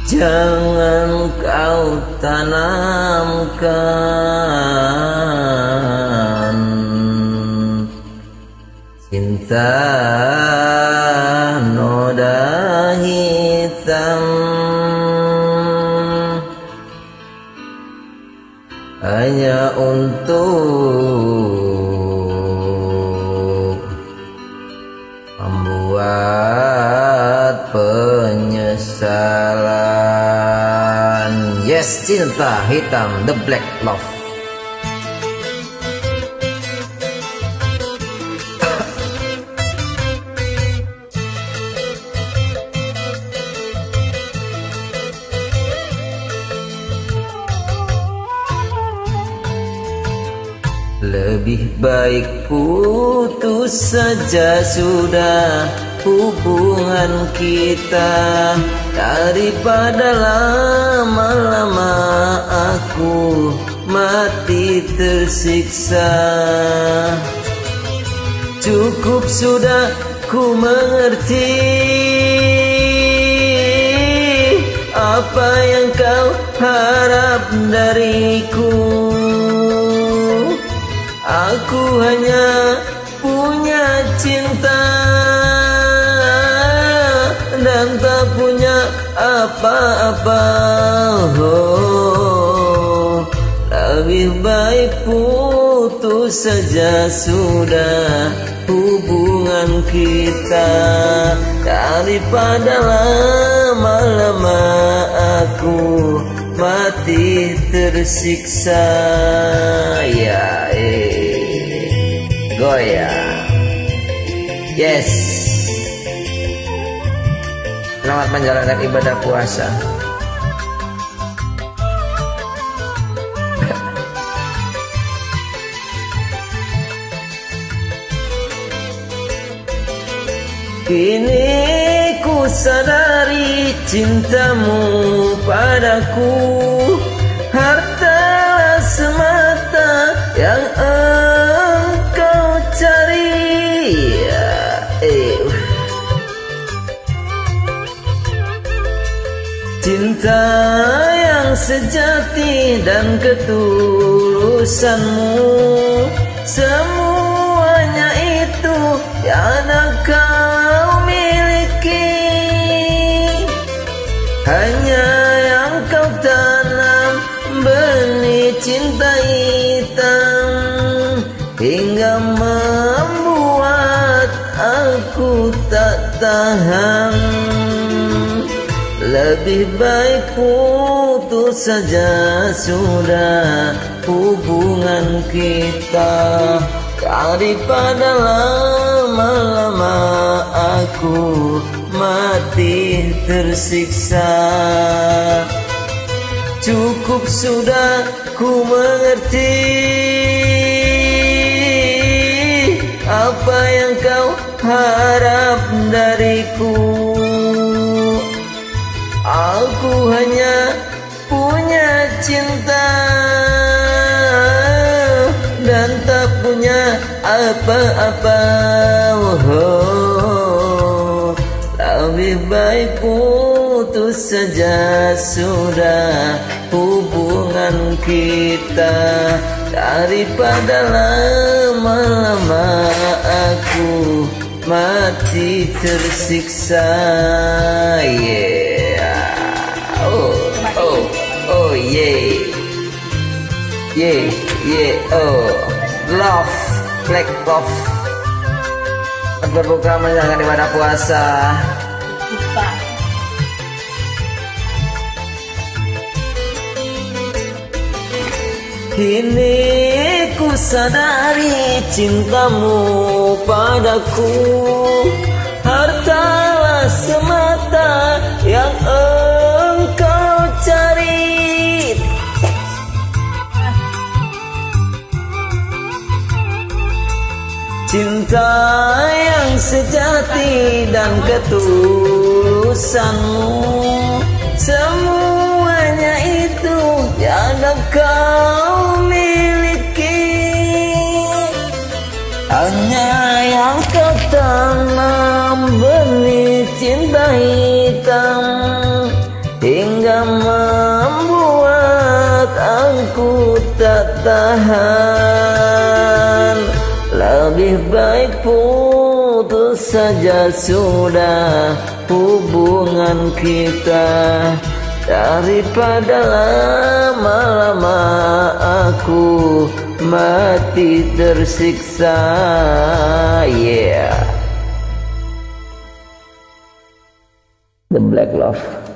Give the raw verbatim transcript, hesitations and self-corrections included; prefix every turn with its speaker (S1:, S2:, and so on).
S1: jangan kau tanamkan cinta noda hitam hanya untuk membuat penyesalan. Yes, cinta hitam, the black love. Lebih baik putus saja sudah hubungan kita, daripada lama-lama aku mati tersiksa. Cukup sudah ku mengerti apa yang kau harap dariku. Aku hanya punya cinta dan tak punya apa-apa. Oh, lebih baik putus saja sudah hubungan kita, daripada lama-lama aku mati tersiksa. Ya, eh, goyang. Yes. Selamat menjalankan ibadah puasa. Kini ku sadari cintamu padaku harta semata yang engkau cari. Ya, eh. Cinta yang sejati dan ketulusanmu, semuanya itu yang kau miliki. Hanya yang kau tanam benih cinta hitam, hingga membuat aku tak tahan. Lebih baik putus saja sudah hubungan kita, daripada lama-lama aku mati tersiksa. Cukup sudah ku mengerti apa yang kau harap dariku. Aku hanya punya cinta dan tak punya apa-apa. Oh, lebih baik putus saja sudah hubungan kita, daripada lama-lama aku mati tersiksa. Yeah. Oh, oh, oh, yeah, yeah, yeah, oh, love, black love. Berbuka menjalankan ibadah puasa. Kini ku sadari cintamu padaku hartalah semata yang engkau cari. Cinta yang sejati dan ketulusanmu, semuanya itu yang kau miliki. Hanya yang kau tanam benih cinta hitam, hingga membuat aku tak tahan. Lebih baik putus saja sudah hubungan kita, daripada lama-lama aku mati tersiksa. Yeah. The Black Love.